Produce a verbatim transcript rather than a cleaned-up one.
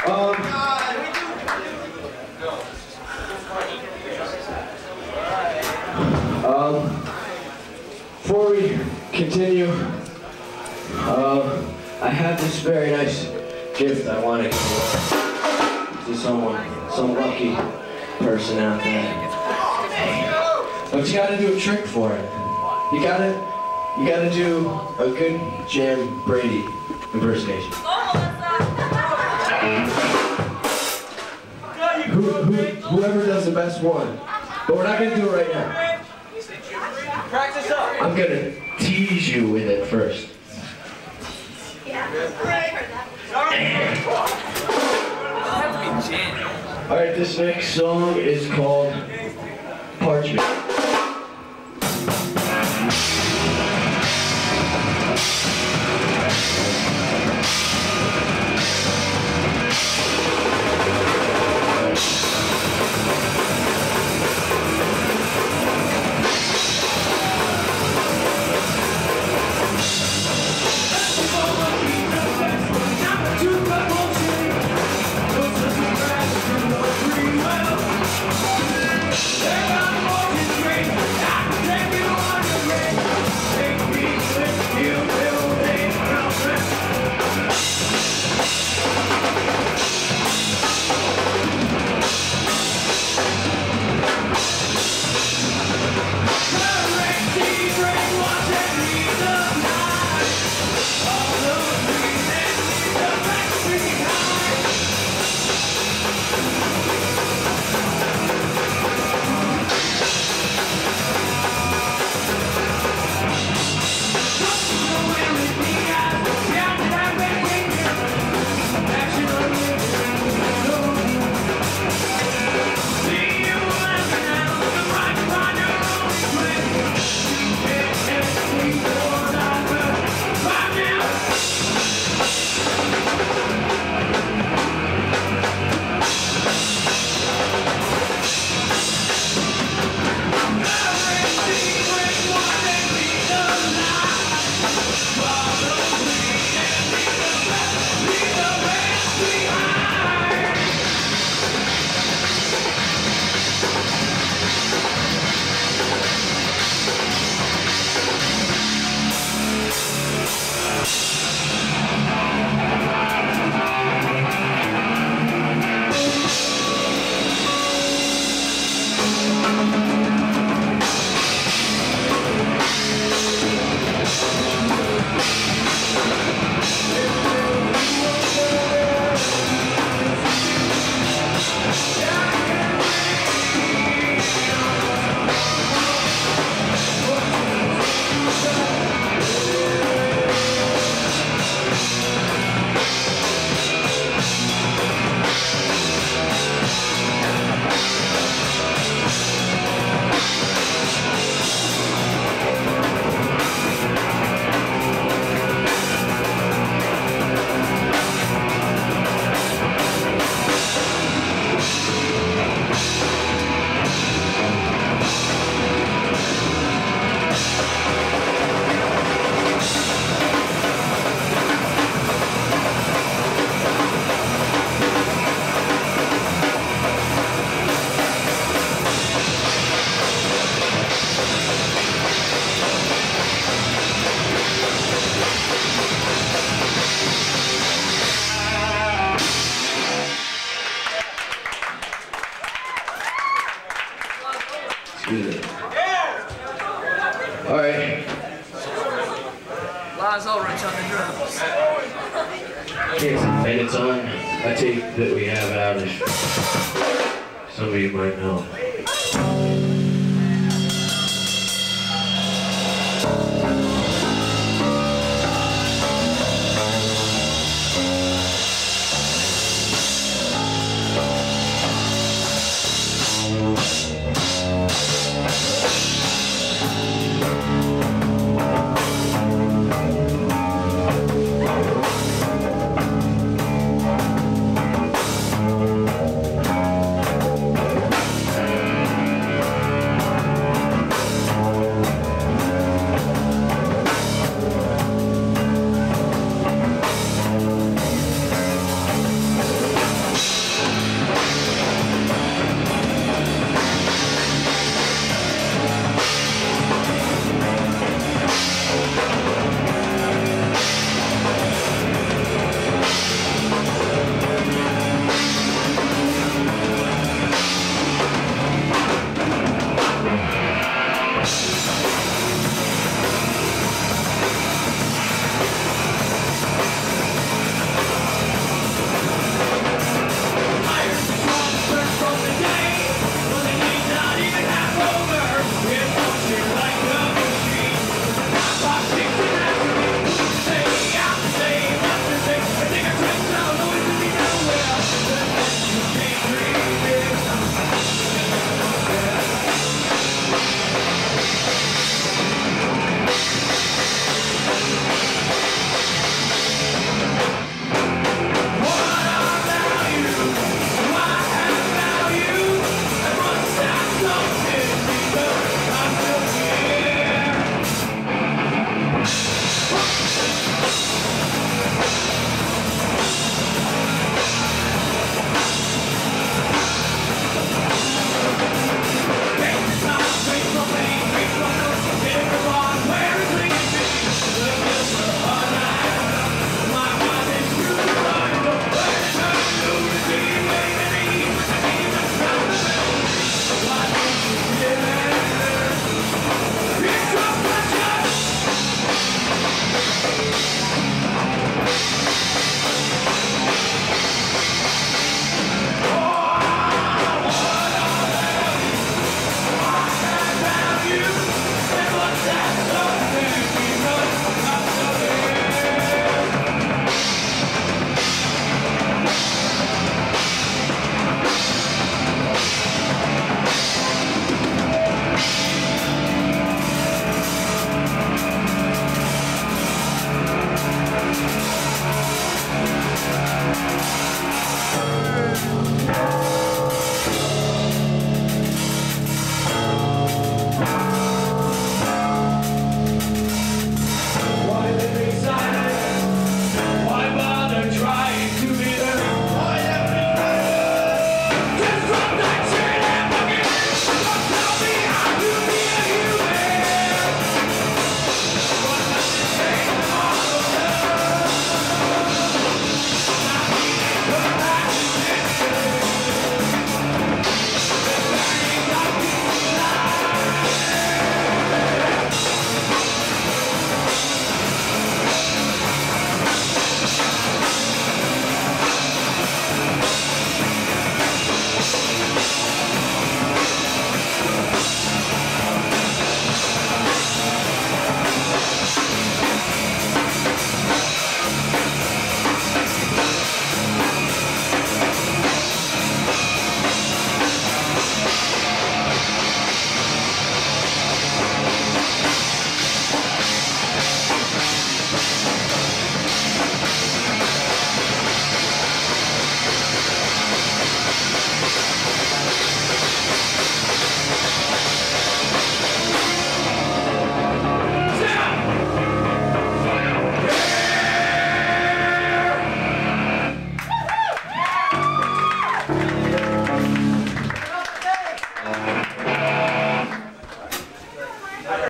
Um, um, before we continue, uh, I have this very nice gift I want to give to someone, some lucky person out there. But you gotta do a trick for it. You gotta, you gotta do a good Jam Brady impersonation. Who, who, whoever does the best one. But we're not gonna do it right now. Practice up. I'm gonna tease you with it first. Alright, this next song is called Parchment. Alright. Lies Ulrich on the drums. Yes, and it's on a tape that we have out, as some of you might know.